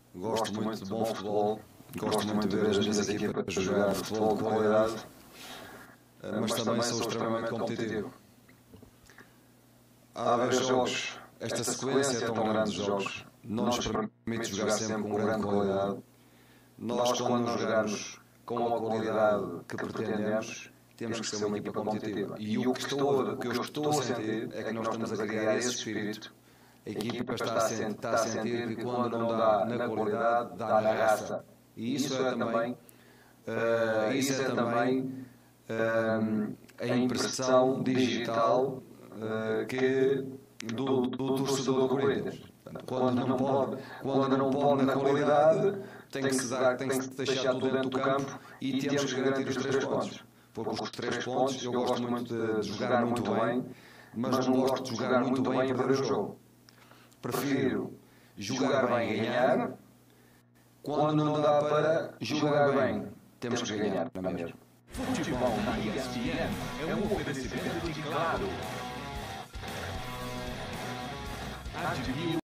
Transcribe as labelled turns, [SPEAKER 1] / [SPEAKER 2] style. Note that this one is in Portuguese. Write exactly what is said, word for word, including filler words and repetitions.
[SPEAKER 1] gosto muito de bom futebol, gosto muito de ver as minhas equipas jogar futebol de qualidade, mas também sou extremamente competitivo. Há de haver jogos, esta sequência tão grande de jogos não nos permite jogar sempre com grande qualidade. Nós, quando não jogarmos com a qualidade que pretendemos, temos que ser uma equipa competitiva. E o que, estou, o que eu estou a sentir é que nós estamos a criar esse espírito. A equipa está a, sentir, está a sentir que quando não dá na qualidade, dá na raça. E isso é também, uh, isso é também uh, a impressão digital uh, que, do, do torcedor do Corinthians. Quando não pode, quando não pode na qualidade, tem que se dar, tem que se deixar tudo dentro do campo e temos que garantir os três pontos. Porque os três pontos, eu gosto muito de, de jogar muito bem, mas não gosto de jogar muito bem e perder o jogo. Prefiro jogar bem e ganhar. Quando não dá para jogar bem, temos que ganhar, não é mesmo?
[SPEAKER 2] Futebol na E S P N é um oferecimento de Claro. Adquira